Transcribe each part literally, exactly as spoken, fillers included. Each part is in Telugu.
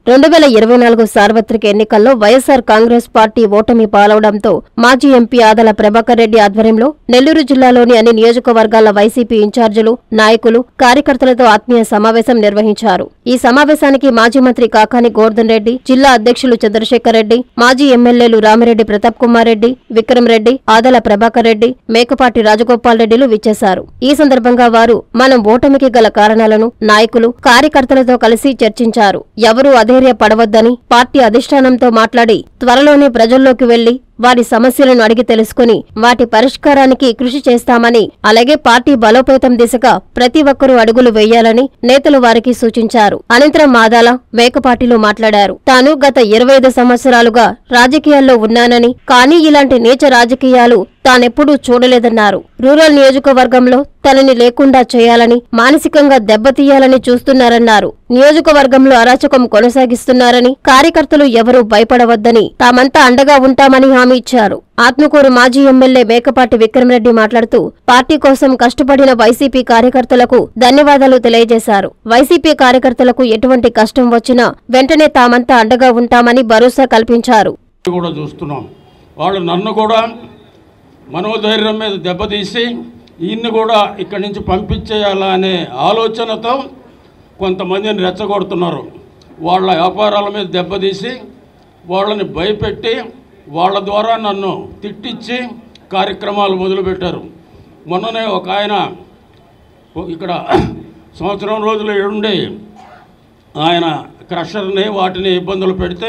రెండు వేల ఇరవై నాలుగు సార్వత్రిక ఎన్నికల్లో వైఎస్సార్ కాంగ్రెస్ పార్టీ ఓటమి పాలవడంతో మాజీ ఎంపీ ఆదల ప్రభాకర్ రెడ్డి ఆధ్వర్యంలో నెల్లూరు జిల్లాలోని అన్ని నియోజకవర్గాల వైసీపీ ఇన్ఛార్జీలు, నాయకులు, కార్యకర్తలతో ఆత్మీయ సమావేశం నిర్వహించారు. ఈ సమావేశానికి మాజీ మంత్రి కాకాని గోవర్ధన్ రెడ్డి, జిల్లా అధ్యక్షులు చంద్రశేఖర్ రెడ్డి, మాజీ ఎమ్మెల్యేలు రామిరెడ్డి ప్రతాప్ కుమార్ రెడ్డి, విక్రమ్ రెడ్డి, ఆదల ప్రభాకర్ రెడ్డి, మేకపాటి రాజగోపాల్ రెడ్డిలు విచ్చేశారు. ఈ సందర్భంగా వారు మనం ఓటమికి గల కారణాలను నాయకులు, కార్యకర్తలతో కలిసి చర్చించారు. ఎవరూ అధైర్యపడవద్దని, పార్టీ అధిష్టానంతో మాట్లాడి త్వరలోనే ప్రజల్లోకి వెళ్లి వారి సమస్యలను అడిగి తెలుసుకుని వాటి పరిష్కారానికి కృషి చేస్తామని, అలాగే పార్టీ బలోపేతం దిశగా ప్రతి ఒక్కరూ అడుగులు వేయాలని నేతలు వారికి సూచించారు. అనంతరం మాదాల, మేకపాటిలు మాట్లాడారు. తాను గత ఇరవై ఐదు సంవత్సరాలుగా రాజకీయాల్లో ఉన్నానని, కానీ ఇలాంటి నీచ రాజకీయాలు తానెప్పుడూ చూడలేదన్నారు. రూరల్ నియోజకవర్గంలో తనని లేకుండా చేయాలని, మానసికంగా దెబ్బతీయాలని చూస్తున్నారన్నారు. నియోజకవర్గంలో అరాచకం కొనసాగిస్తున్నారని, కార్యకర్తలు ఎవరూ భయపడవద్దని, తామంతా అండగా ఉంటామని హామీ ఇచ్చారు. ఆత్మకూరు మాజీ ఎమ్మెల్యే మేకపాటి విక్రమరెడ్డి మాట్లాడుతూ పార్టీ కోసం కష్టపడిన వైసీపీ కార్యకర్తలకు ధన్యవాదాలు తెలియజేశారు. వైసీపీ కార్యకర్తలకు ఎటువంటి కష్టం వచ్చినా వెంటనే తామంతా అండగా ఉంటామని భరోసా కల్పించారు. వాళ్ళు నన్ను కూడా మనోధైర్యం మీద దెబ్బతీసి ఈయన్ని కూడా ఇక్కడి నుంచి పంపించేయాలా అనే ఆలోచనతో కొంతమందిని రెచ్చగొడుతున్నారు. వాళ్ళ వ్యాపారాల మీద దెబ్బతీసి వాళ్ళని భయపెట్టి వాళ్ళ ద్వారా నన్ను తిట్టించి కార్యక్రమాలు మొదలుపెట్టారు. మొన్ననే ఒక ఆయన ఇక్కడ సంవత్సరం రోజులు ఉండి ఆయన క్రషర్ని వాటిని ఇబ్బందులు పెడితే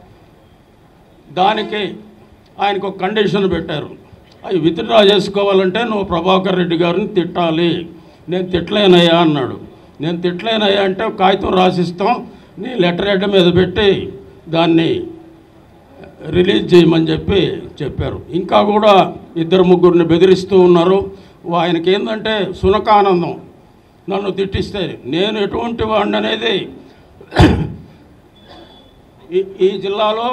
దానికి ఆయనకు ఒక కండిషన్ పెట్టారు. అవి విత్డ్రా చేసుకోవాలంటే నువ్వు ప్రభాకర్ రెడ్డి గారిని తిట్టాలి. నేను తిట్టలేనయ్యా అన్నాడు. నేను తిట్టలేనయ్యా అంటే కాగితం రాసిస్తాం, నీ లెటర్ హెడ్ మీద పెట్టి దాన్ని రిలీజ్ చేయమని చెప్పి చెప్పారు. ఇంకా కూడా ఇద్దరు ముగ్గురిని బెదిరిస్తూ ఉన్నారు. ఆయనకి ఏంటంటే సునకానందం, నన్ను తిట్టిస్తే నేను ఎటువంటి వాడిని అనేది ఈ జిల్లాలో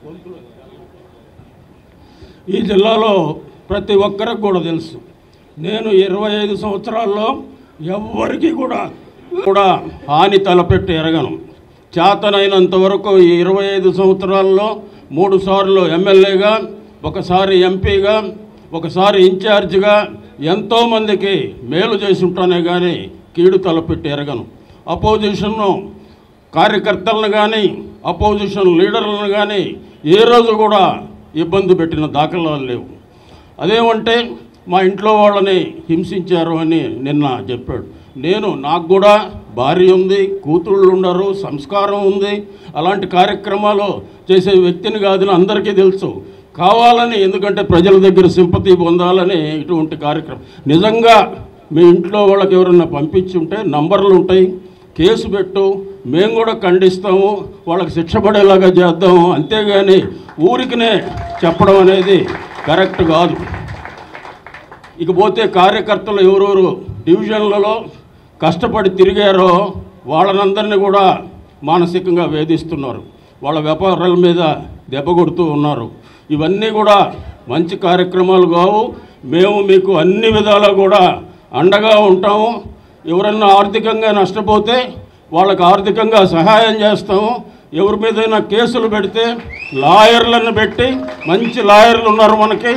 ఈ జిల్లాలో ప్రతి ఒక్కరికి కూడా తెలుసు. నేను ఇరవై ఐదు సంవత్సరాల్లో ఎవ్వరికి కూడా కూడా హాని తలపెట్టి ఎరగను. చేతనైనంత వరకు ఈ ఇరవై ఐదు సంవత్సరాల్లో మూడు సార్లు ఎమ్మెల్యేగా, ఒకసారి ఎంపీగా, ఒకసారి ఇన్ఛార్జిగా ఎంతోమందికి మేలు చేసి ఉంటానే కానీ కీడు తలపెట్టి ఎరగను. అపోజిషన్ను కార్యకర్తలను కానీ అపోజిషన్ లీడర్లను కానీ ఏ రోజు కూడా ఇబ్బంది పెట్టిన దాఖలాలు లేవు. అదేమంటే మా ఇంట్లో వాళ్ళని హింసించారు అని నిన్న చెప్పాడు. నేను నాకు కూడా భార్య ఉంది, కూతుళ్ళు ఉండరు, సంస్కారం ఉంది. అలాంటి కార్యక్రమాలు చేసే వ్యక్తిని కాదని అందరికీ తెలుసు. కావాలని, ఎందుకంటే ప్రజల దగ్గర సింపతి పొందాలని ఇటువంటి కార్యక్రమం. నిజంగా మీ ఇంట్లో వాళ్ళకి ఎవరన్నా పంపించి ఉంటే నంబర్లు ఉంటాయి, కేసు పెట్టు, మేము కూడా ఖండిస్తాము, వాళ్ళకి శిక్ష పడేలాగా చేద్దాము. అంతేగాని ఊరికినే చెప్పడం అనేది కరెక్ట్ కాదు. ఇకపోతే కార్యకర్తలు ఎవరెవరు డివిజన్లలో కష్టపడి తిరిగారో వాళ్ళనందరినీ కూడా మానసికంగా వేధిస్తున్నారు. వాళ్ళ వ్యాపారాల మీద దెబ్బ కొడుతూ ఉన్నారు. ఇవన్నీ కూడా మంచి కార్యక్రమాలు కావు. మేము మీకు అన్ని విధాలా కూడా అండగా ఉంటాము. ఎవరన్నా ఆర్థికంగా నష్టపోతే వాళ్ళకి ఆర్థికంగా సహాయం చేస్తాము. ఎవరి మీదైనా కేసులు పెడితే లాయర్లను పెట్టి, మంచి లాయర్లు ఉన్నారు మనకి,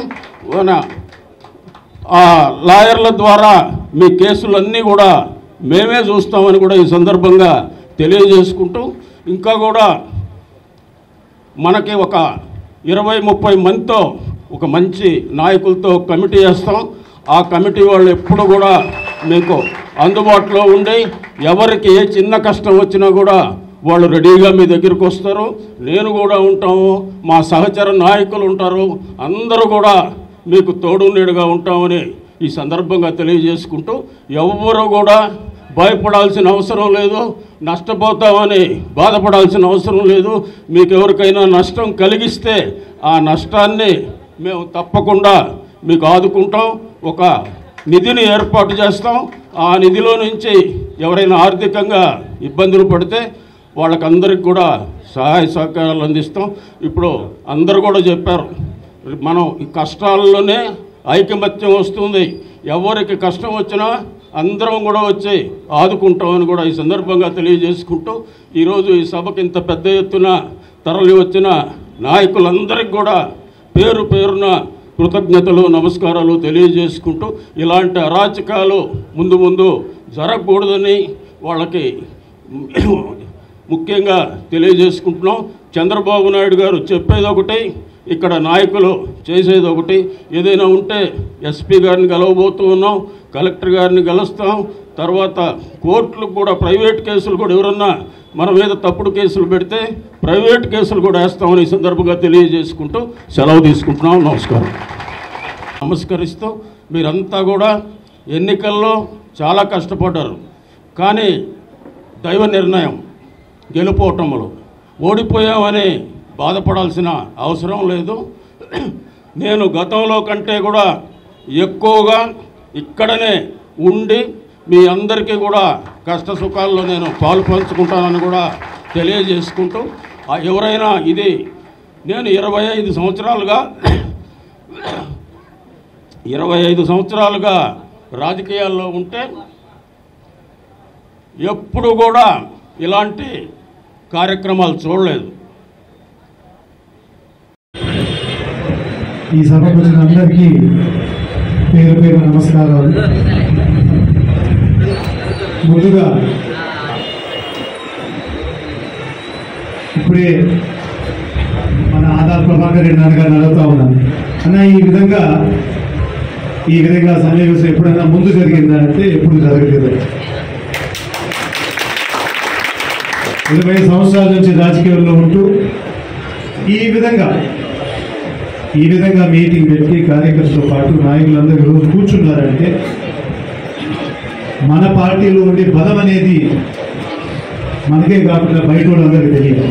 ఆ లాయర్ల ద్వారా మీ కేసులన్నీ కూడా మేమే చూస్తామని కూడా ఈ సందర్భంగా తెలియజేసుకుంటూ, ఇంకా కూడా మనకి ఒక ఇరవై ముప్పై మందితో ఒక మంచి నాయకులతో కమిటీ వేస్తాం. ఆ కమిటీ వాళ్ళు ఎప్పుడు కూడా మీకు అందుబాటులో ఉండి ఎవరికి ఏ చిన్న కష్టం వచ్చినా కూడా వాళ్ళు రెడీగా మీ దగ్గరికి వస్తారు. నేను కూడా ఉంటాము, మా సహచర నాయకులు ఉంటారు, అందరూ కూడా మీకు తోడు నీడుగా ఉంటామని ఈ సందర్భంగా తెలియజేసుకుంటూ, ఎవరు కూడా భయపడాల్సిన అవసరం లేదు, నష్టపోతామని బాధపడాల్సిన అవసరం లేదు. మీకు ఎవరికైనా నష్టం కలిగిస్తే ఆ నష్టాన్ని మేము తప్పకుండా మీకు ఆదుకుంటాం. ఒక నిధిని ఏర్పాటు చేస్తాం. ఆ నిధిలో నుంచి ఎవరైనా ఆర్థికంగా ఇబ్బందులు పడితే వాళ్ళకందరికి కూడా సహాయ సహకారాలు అందిస్తాం. ఇప్పుడు అందరూ కూడా చెప్పారు, మనం ఈ కష్టాల్లోనే ఐకమత్యం వస్తుంది. ఎవరికి కష్టం వచ్చినా అందరం కూడా వచ్చి ఆదుకుంటామని కూడా ఈ సందర్భంగా తెలియజేసుకుంటూ ఈరోజు ఈ సభకి ఇంత పెద్ద ఎత్తున తరలి వచ్చిన నాయకులందరికీ కూడా పేరు పేరున కృతజ్ఞతలు నమస్కారాలు తెలియజేసుకుంటూ ఇలాంటి అరాచకాలు ముందు ముందు జరగకూడదని వాళ్ళకి ముఖ్యంగా తెలియజేసుకుంటున్నాం. చంద్రబాబు నాయుడు గారు చెప్పేది ఒకటి, ఇక్కడ నాయకులు చేసేది ఒకటి. ఏదైనా ఉంటే ఎస్పీ గారిని కలవబోతూ ఉన్నాం, కలెక్టర్ గారిని కలుస్తాం. తర్వాత కోర్టులకు కూడా ప్రైవేట్ కేసులు కూడా ఎవరన్నా మన మీద తప్పుడు కేసులు పెడితే ప్రైవేట్ కేసులు కూడా వేస్తామని ఈ సందర్భంగా తెలియజేసుకుంటూ సెలవు తీసుకుంటున్నాం. నమస్కారం. నమస్కరిస్తూ మీరంతా కూడా ఎన్నికల్లో చాలా కష్టపడ్డారు, కానీ దైవ నిర్ణయం గెలుపోవటంలో ఓడిపోయామని బాధపడాల్సిన అవసరం లేదు. నేను గతంలో కంటే కూడా ఎక్కువగా ఇక్కడనే ఉండి మీ అందరికీ కూడా కష్ట సుఖాల్లో నేను పాలు పంచుకుంటానని కూడా తెలియజేసుకుంటూ ఎవరైనా ఇది నేను ఇరవై ఐదు సంవత్సరాలుగా ఇరవై ఐదు సంవత్సరాలుగా రాజకీయాల్లో ఉంటే ఎప్పుడు కూడా ఇలాంటి కార్యక్రమాలు చూడలేదు. ఈ సభకు వచ్చిన అందరికీ పేరు పేరు నమస్కారాలు. ముందుగా ఇప్పుడే మన ఆధార్ ప్రభాకర్ రెడ్డి నాన్నగారిని అడుగుతా ఉన్నాను, అన్న ఈ విధంగా ఈ విధంగా సన్నివేశం ఎప్పుడైనా ముందు జరిగిందా అంటే ఎప్పుడు జరగలేదు. ఇరవై సంవత్సరాల నుంచి రాజకీయాల్లో ఉంటూ ఈ విధంగా ఈ విధంగా మీటింగ్ పెట్టి కార్యకర్తలతో పాటు నాయకులందరూ రోజు కూర్చున్నారంటే మన పార్టీలో ఉండే బలం అనేది మనకే కాకుండా బయట వాళ్ళందరికీ తెలియదు.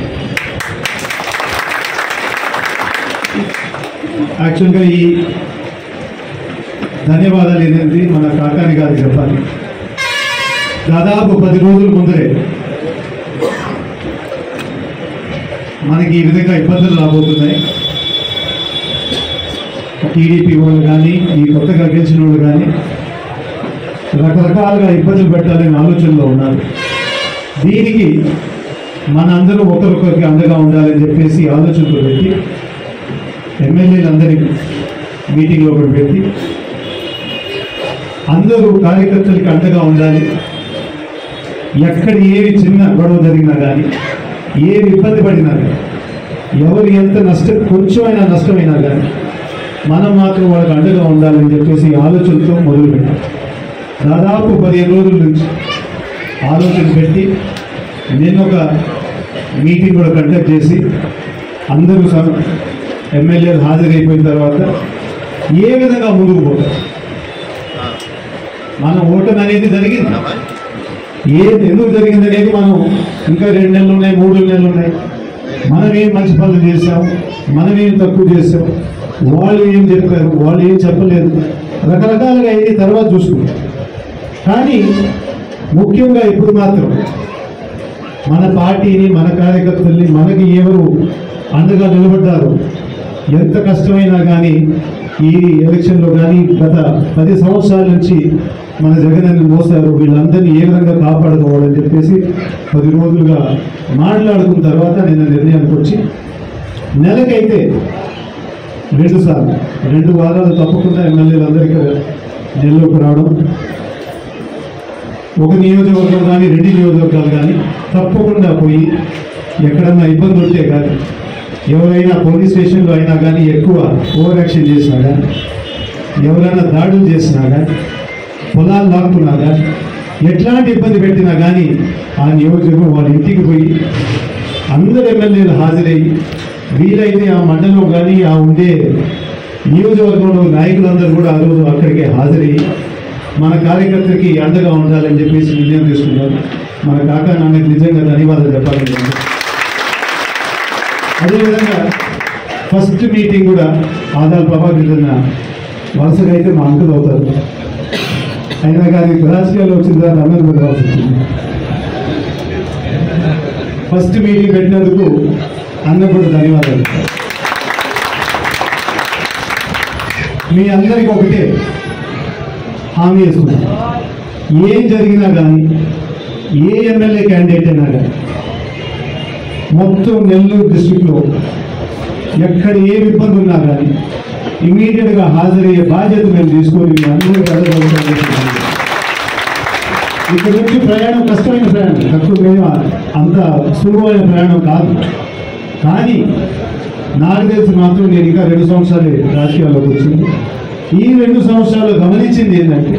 యాక్చువల్గా ఈ ధన్యవాదాలు ఏంటంటే మన కాకాని గారికి చెప్పాలి. దాదాపు పది రోజుల ముందరే మనకి ఈ విధంగా ఇబ్బందులు రాబోతున్నాయి. టీడీపీ వాళ్ళు కానీ ఈ కొత్తగా గెలిచిన వాళ్ళు కానీ రకరకాలుగా ఇబ్బందులు పెట్టాలనే ఆలోచనలో ఉన్నారు. దీనికి మనందరూ ఒకరికొకరికి అండగా ఉండాలని చెప్పేసి ఆలోచనతో పెట్టి ఎమ్మెల్యేలందరినీ మీటింగ్లో కూడా పెట్టి అందరూ కార్యకర్తలకి అండగా ఉండాలి. ఎక్కడ ఏవి చిన్న గొడవ జరిగినా కానీ ఏవి ఇబ్బంది పడినా కానీ ఎవరు ఎంత నష్టం కొంచెమైనా నష్టమైనా కానీ మనం మాత్రం వాళ్ళకి అండగా ఉండాలని చెప్పేసి ఆలోచనతో మొదలుపెట్టాం. దాదాపు పదిహేను రోజుల నుంచి ఆలోచన పెట్టి నేను ఒక మీటింగ్ కూడా కండక్ట్ చేసి అందరూ ఎమ్మెల్యేలు హాజరైపోయిన తర్వాత ఏ విధంగా ముందుకు పోతారు. మన ఓటమి అనేది జరిగింది, ఏది ఎందుకు జరిగింది అనేది మనం ఇంకా రెండు నెలలు ఉన్నాయి, మూడు నెలలు ఉన్నాయి. మనం ఏం మంచి పనులు చేసాం, మనం ఏం తక్కువ చేసాం, వాళ్ళు ఏం చెప్పారు, వాళ్ళు ఏం చెప్పలేదు, రకరకాలుగా అయ్యి తర్వాత చూసుకుంటాం. కానీ ముఖ్యంగా ఇప్పుడు మాత్రం మన పార్టీని, మన కార్యకర్తల్ని, మనకి ఎవరు అండగా నిలబడ్డారు, ఎంత కష్టమైనా కానీ ఈ ఎలక్షన్లో కానీ గత పది సంవత్సరాల నుంచి మన జగనన్న మోసారు, వీళ్ళందరినీ ఏ విధంగా కాపాడుకోవాలని చెప్పేసి పది రోజులుగా మాట్లాడుకున్న తర్వాత నేను నిర్ణయానికి వచ్చి నెలకైతే రెండు సార్లు రెండు వారాలు తప్పకుండా ఎమ్మెల్యేలందరికీ నెల్లూరుకు రావడం, ఒక నియోజకవర్గం కానీ రెండు నియోజకవర్గాలు కానీ తప్పకుండా పోయి ఎక్కడన్నా ఇబ్బంది ఉంటే కానీ ఎవరైనా పోలీస్ స్టేషన్లో అయినా కానీ ఎక్కువ ఓవర్ యాక్షన్ చేసినా కానీ ఎవరైనా దాడులు చేసినా కానీ పొలాలు లాక్కున్నా కానీ ఎట్లాంటి ఇబ్బంది పెట్టినా కానీ ఆ నియోజకవర్గం వాళ్ళ ఇంటికి పోయి అందరు ఎమ్మెల్యేలు హాజరయ్యి వీలైతే ఆ మండలం కానీ ఆ ఉండే నియోజకవర్గంలో నాయకులందరూ కూడా ఆ రోజు అక్కడికి హాజరయ్యి మన కార్యకర్తకి అండగా ఉండాలని చెప్పేసి నిర్ణయం తీసుకున్నారు. మన కాకా నాన్నకి నిజంగా ధన్యవాదాలు చెప్పాలని. అదేవిధంగా ఫస్ట్ మీటింగ్ కూడా ఆధార్ ప్రభాకర్ వరుసగా అయితే మా అంకులు అవుతారు, అయినా కానీ రాజకీయాల్లో వచ్చిన తర్వాత అందరూ పెట్టాల్సి వచ్చింది. ఫస్ట్ మీటింగ్ పెట్టినందుకు అందరూ కూడా ధన్యవాదాలు. మీ అందరికీ ఒకటే హామీ ఇస్తున్నాం, ఏం జరిగినా కానీ ఏ ఎమ్మెల్యే క్యాండిడేట్ అయినా కానీ మొత్తం నెల్లూరు డిస్టిక్లో ఎక్కడ ఏ ఇబ్బంది ఉన్నా కానీ ఇమీడియట్గా హాజరయ్యే బాధ్యత మేము తీసుకొని అందరికీ అడగలుగుతాం. ఇక్కడ నుంచి ప్రయాణం కష్టమైన ప్రయాణం, తక్కువ మేము అంత సులభమైన ప్రయాణం కాదు. కానీ నాకు తెలిసి మాత్రం నేను ఇంకా రెండు సంవత్సరాలు రాజకీయాల్లోకి వచ్చింది. ఈ రెండు సంవత్సరాలు గమనించింది ఏంటంటే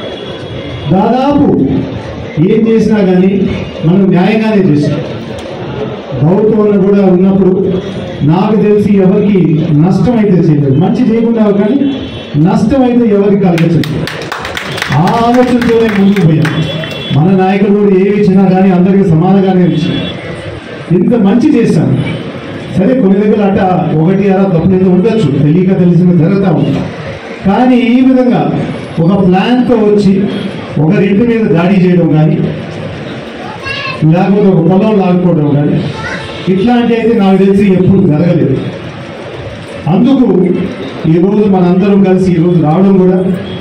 దాదాపు ఏం చేసినా కానీ మనం న్యాయంగానే చేసాం. ప్రభుత్వంలో కూడా ఉన్నప్పుడు నాకు తెలిసి ఎవరికి నష్టం అయితే చేయలేదు, మంచి చేయకుండా కానీ నష్టం అయితే ఎవరికి కలగచ్చు. ఆ ఆలోచనతోనే ముందుకు పోయాం. మన నాయకులు కూడా ఏమి ఇచ్చినా కానీ అందరికీ సమానంగానే ఇచ్చారు. ఇంత మంచి చేశాను. సరే కొన్ని దగ్గర అట్ట ఒకటి అలా తప్పులేదు ఉండొచ్చు, తెలియక తెలిసిన జరుగుతూ ఉంటాం. కానీ ఈ విధంగా ఒక ప్లాన్తో వచ్చి ఒకరింటి మీద దాడి చేయడం కానీ లేకపోతే ఒక పొలం లాక్కోవడం కానీ ఇట్లాంటి అయితే నాకు తెలిసి ఎప్పుడు జరగలేదు. అందుకు ఈరోజు మనందరం కలిసి ఈరోజు రావడం కూడా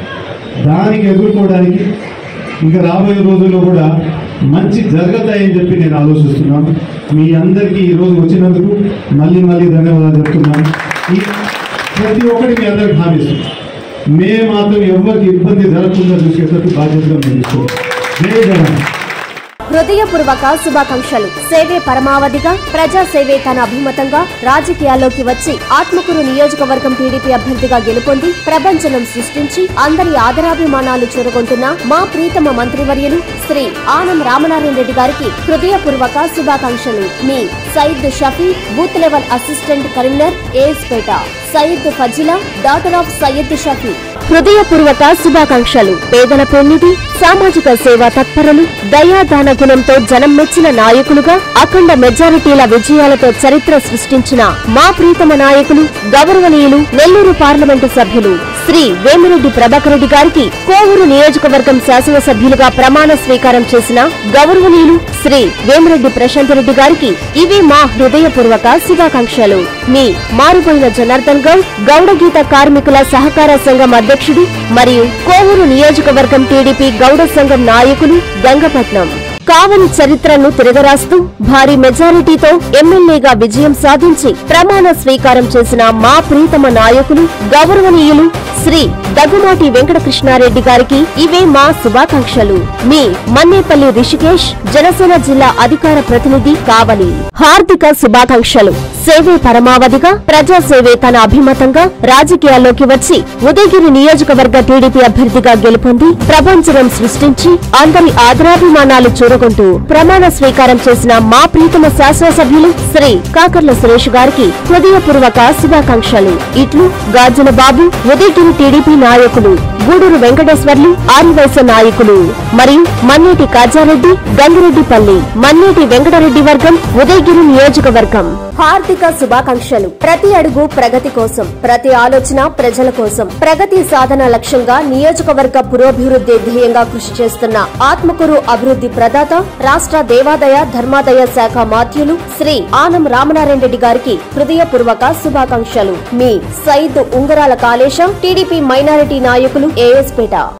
దానికి ఎదుర్కోవడానికి ఇంకా రాబోయే రోజుల్లో కూడా మంచి జరుగుతాయని చెప్పి నేను ఆలోచిస్తున్నాను. మీ అందరికీ ఈరోజు వచ్చినందుకు మళ్ళీ మళ్ళీ ధన్యవాదాలు చెప్తున్నాను. ఈ ప్రతి ఒక్కటి మీ అందరికి హామీ ఇస్తున్నాం. మేము మాత్రం ఎవరికి ఇబ్బంది జరగకుండా చూసేటట్టు బాధ్యతగా మేము ఇస్తున్నాం. జై జగన్. హృదయపూర్వక శుభాకాంక్షలు. సేవే పరమావధిగా, ప్రజా సేవే తన అభిమతంగా రాజకీయాల్లోకి వచ్చి ఆత్మకూరు నియోజకవర్గం టీడీపీ అభ్యర్థిగా గెలుపొంది ప్రపంచనం సృష్టించి అందరి ఆదరాభిమానాలు చూరగొంటున్న మా ప్రీతమ మంత్రివర్యులు శ్రీ ఆనం రామనారాయణ రెడ్డి గారికి హృదయపూర్వక శుభాకాంక్షలు. మీ Syed Shafi, booth level assistant Karimnagar, A S Peta. Syed Fazila, daughter of Syed Shafi. హృదయపూర్వక శుభాకాంక్షలు. పేదల పెన్నిధి, సామాజిక సేవా తత్పరులు, దయాదాన గుణంతో జనం మెచ్చిన నాయకులుగా అఖండ మెజారిటీల విజయాలతో చరిత్ర సృష్టించిన మా ప్రీతమ నాయకులు, గౌరవనీయులు నెల్లూరు పార్లమెంటు సభ్యులు శ్రీ వేమిరెడ్డి ప్రభాకర్ రెడ్డి గారికి కోవూరు నియోజకవర్గం శాసనసభ్యులుగా ప్రమాణ స్వీకారం చేసిన గౌరవనీయులు శ్రీ వేమిరెడ్డి ప్రశాంత్ రెడ్డి గారికి ఇవి మా హృదయపూర్వక శుభాకాంక్షలు. మీ మారిపోయిన జనార్దన్ గౌడ్, గౌడగీత కార్మికుల సహకార సంఘం అధ్యక్షుడు మరియు కోవూరు నియోజకవర్గం టీడీపీ గౌడ సంఘం నాయకులు, గంగపట్నం. కావలి చరిత్రను తిరగరాస్తూ భారీ మెజారిటీతో ఎమ్మెల్యేగా విజయం సాధించి ప్రమాణ స్వీకారం చేసిన మా ప్రీతమ నాయకులు, గౌరవనీయులు శ్రీ దగ్గుమాటి వెంకటకృష్ణారెడ్డి గారికి ఇవే మా శుభాకాంక్షలు. మీ మన్నేపల్లి రిషికేష్, జనసేన జిల్లా అధికార ప్రతినిధి, కావలి. హార్దిక శుభాకాంక్షలు. సేవే పరమావధిగా, ప్రజాసేవే తన అభిమతంగా రాజకీయాల్లోకి వచ్చి ఉదయగిరి నియోజకవర్గ టీడీపీ అభ్యర్థిగా గెలుపొంది ప్రపంచనం సృష్టించి అందరి ఆదరాభిమానాలు చూరగొంటూ ప్రమాణ స్వీకారం చేసిన మా ప్రీతమ శాసనసభ్యులు శ్రీ కాకర్ల సురేష్ గారికి హృదయపూర్వక శుభాకాంక్షలు. ఇట్లు గాజుల బాబు, ఉదయగిరి టీడీపీ నాయకులు, గూడూరు వెంకటేశ్వర్లు, ఆరివైస నాయకులు మరియు మన్నేటి కాజారెడ్డి, గంగిరెడ్డిపల్లి, మన్నేటి వెంకటరెడ్డి వర్గం, ఉదయగిరి నియోజకవర్గం. హార్దిక శుభాకాంక్షలు. ప్రతి అడుగు ప్రగతి కోసం, ప్రతి ఆలోచన ప్రజల కోసం, ప్రగతి సాధన లక్ష్యంగా నియోజకవర్గ పురోభివృద్ధి ధ్యేయంగా కృషి చేస్తున్న ఆత్మకూరు అభివృద్ధి ప్రదాత, రాష్ట్ర దేవాదాయ ధర్మాదాయ శాఖ మాత్యులు శ్రీ ఆనం రామనారాయణ రెడ్డి గారికి హృదయపూర్వక శుభాకాంక్షలు. మీ సయీద్ ఉంగరాల కాళేశం, టీడీపీ మైనారిటీ నాయకులు, ఏఎస్పేట.